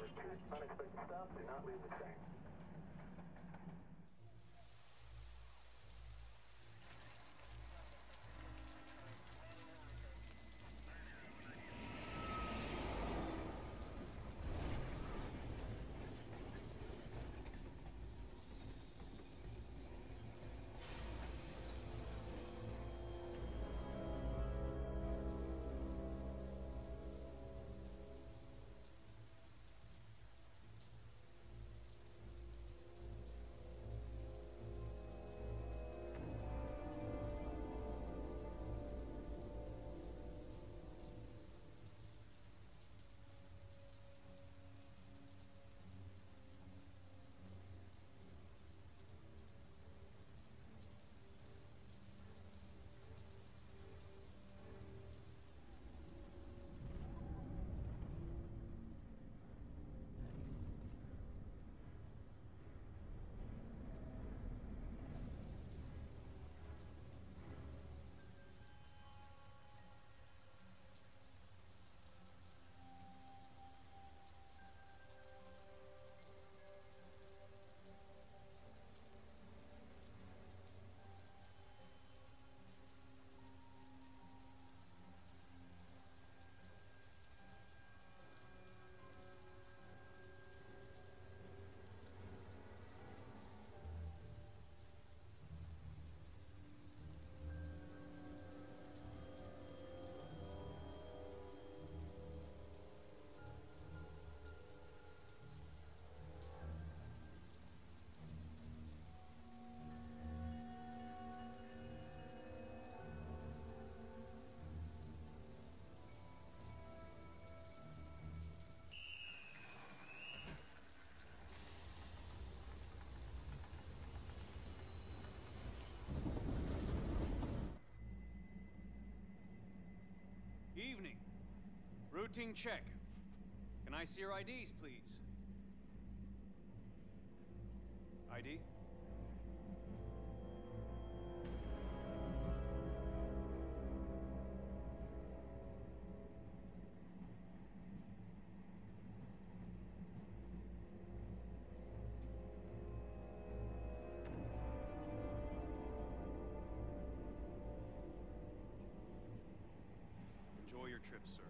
repeat, unexpected stops do not leave the same. Evening. Routine check. Can I see your IDs, please? ID? Enjoy your trip, sir.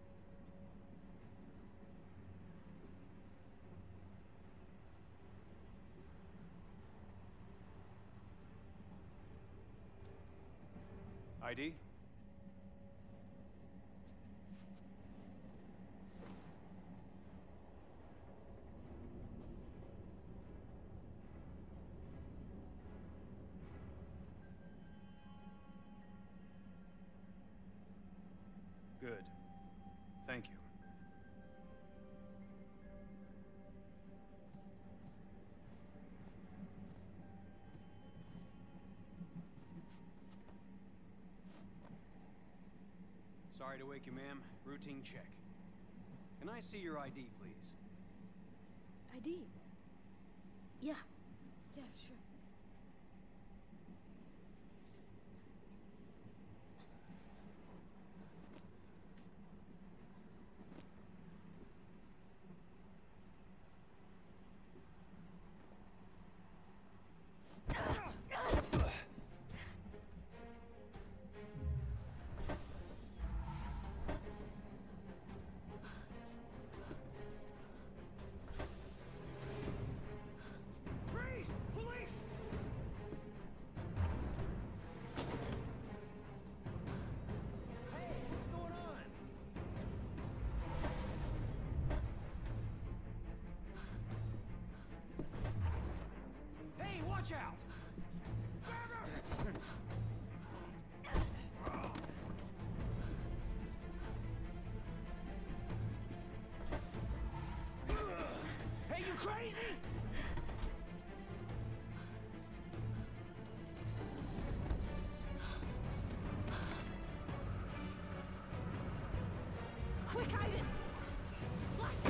ID? Good. Thank you. Sorry to wake you, ma'am. Routine check. Can I see your ID, please? ID? Yeah. Yeah, sure. Watch out! Hey, you crazy? Quick, Aiden! Blast!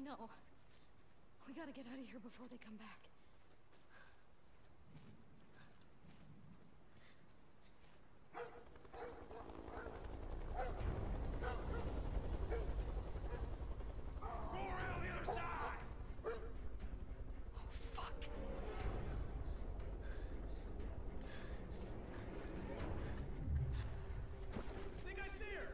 know. We gotta get out of here before they come back. Go around the other side! Oh, fuck. Think I see her!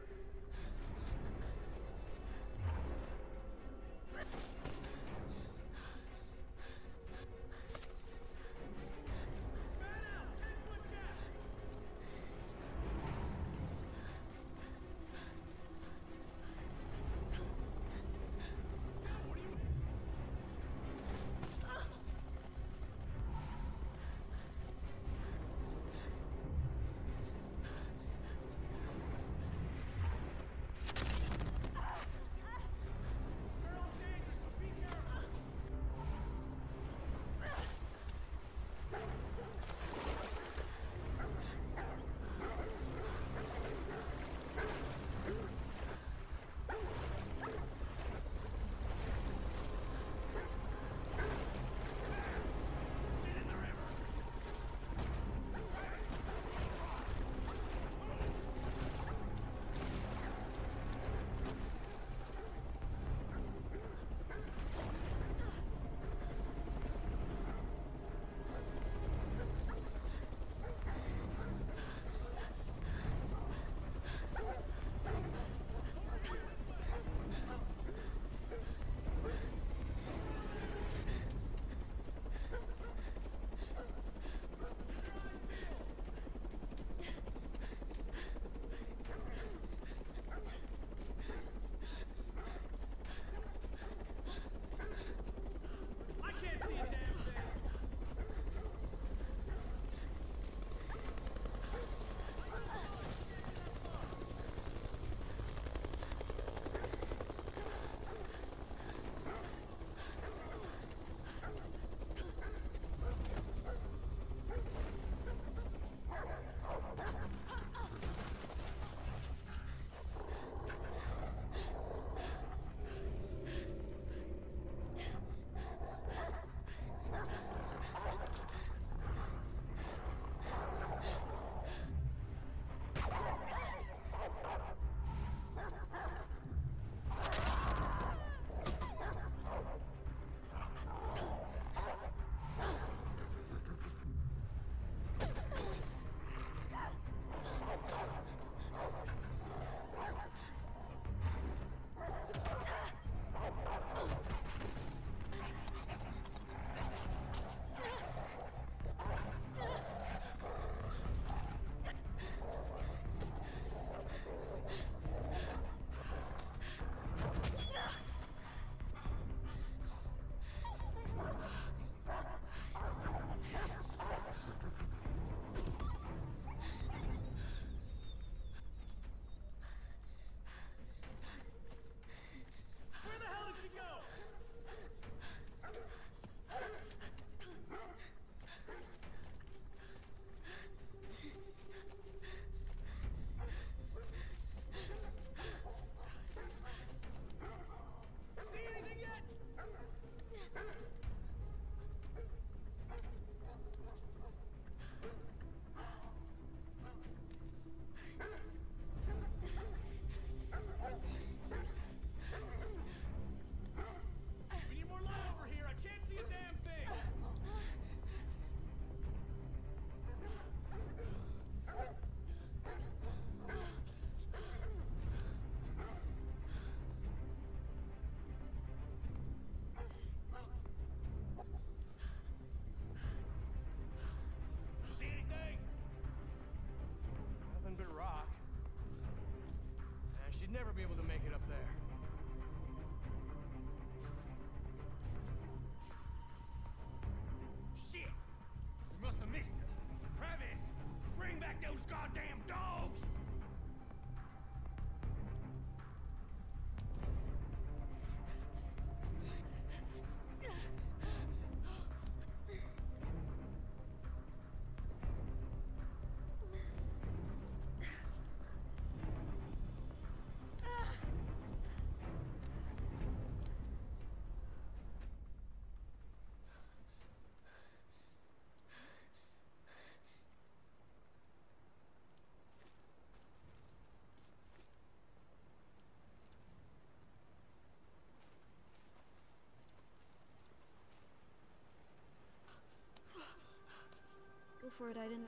Go for it, Aiden.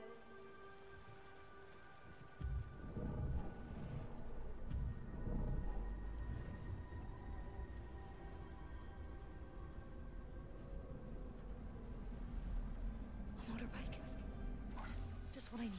A motorbike. Just what I need.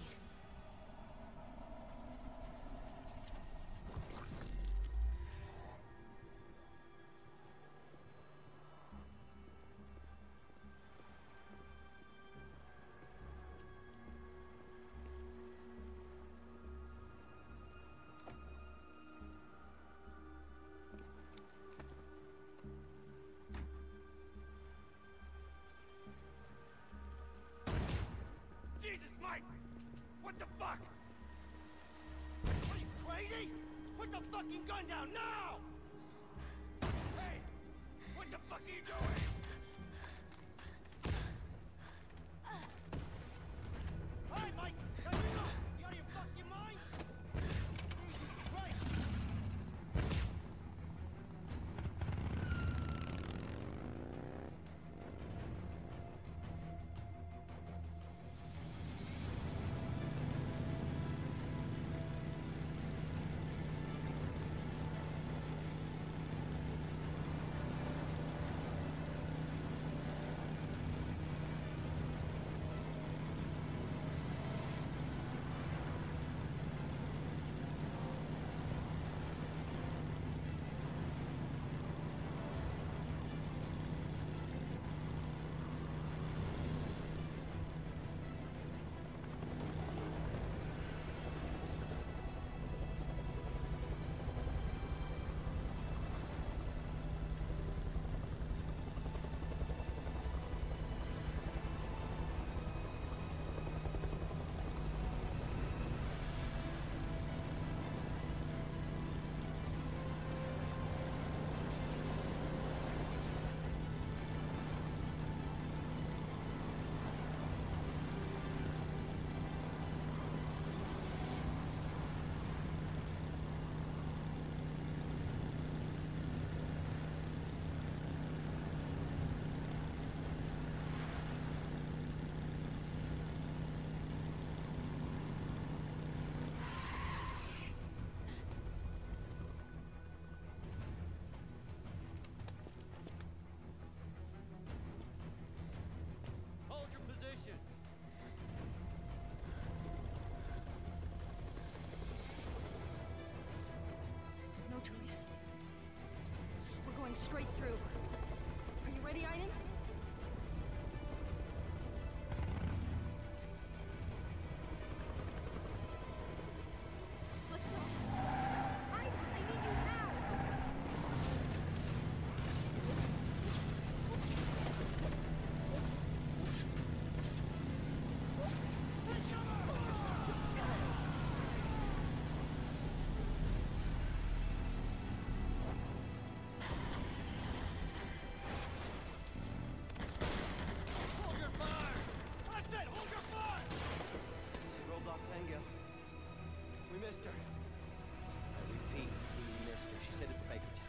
Jesus, Mike! What the fuck? What are you, crazy? Put the fucking gun down now! Hey! What the fuck are you doing? Hey, Mike! Can you not? You out of your fucking mind? Jesus Christ! Hold your positions! No choice. We're going straight through. Are you ready, Aiden? Let's go. I need you now. Hold your fire! I said hold your fire! This is Roadblock Tango. We missed her. I repeat, we missed her. She's headed for Bakertown.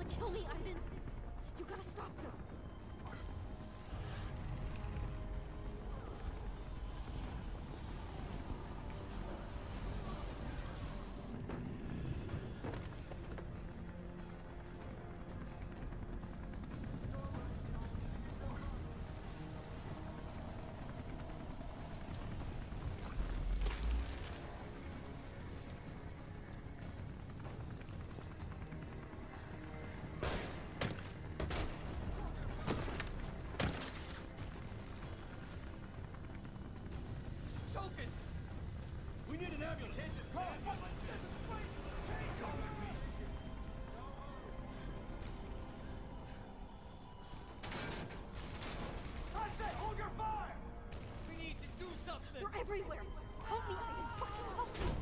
want to kill me, Aiden. You gotta stop them. Choking! We need an ambulance! Call an ambulance! This is crazy! Take over me! I said hold your fire! We need to do something! They're everywhere. Help me, Aiden. Fucking help me.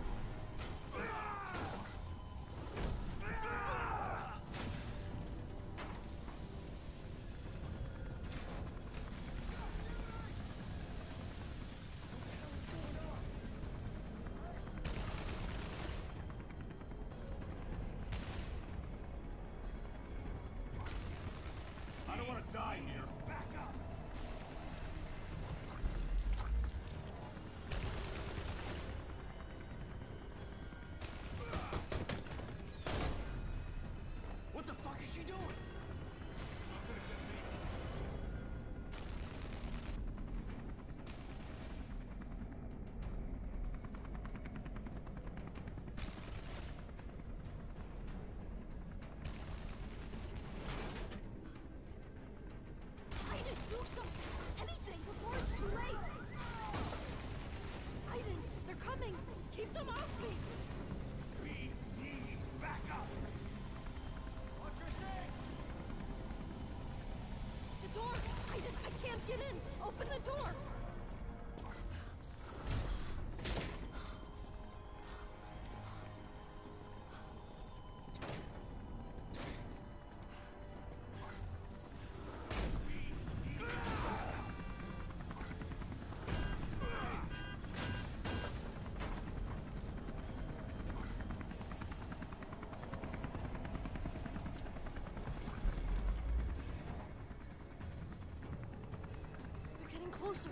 I don't want to die here. Back up! What the fuck is she doing? Aiden, do something. Anything before it's too late. Aiden, they're coming. Keep them off me. We need backup! Watch your six! The door. Aiden, I can't get in. Open the door. They're getting closer.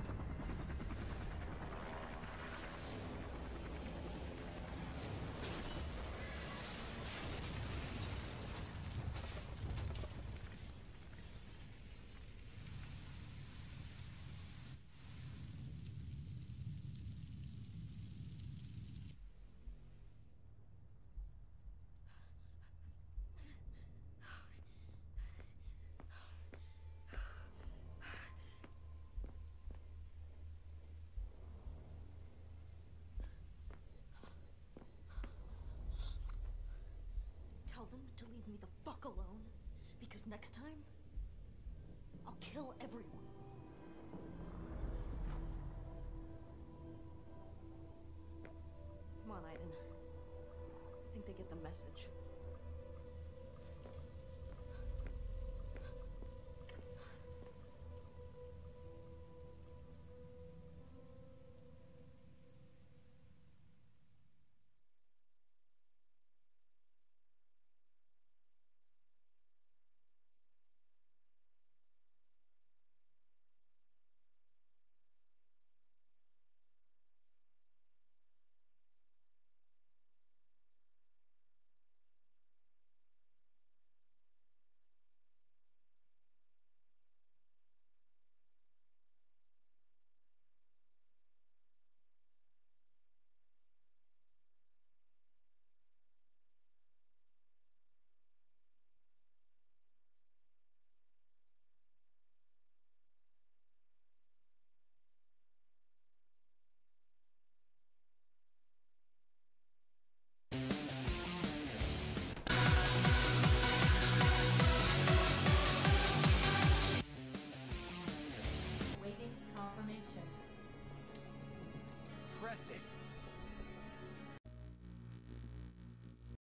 Tell them to leave me the fuck alone, because next time, I'll kill everyone. Come on, Aiden. I think they get the message. Waiting confirmation. Press it!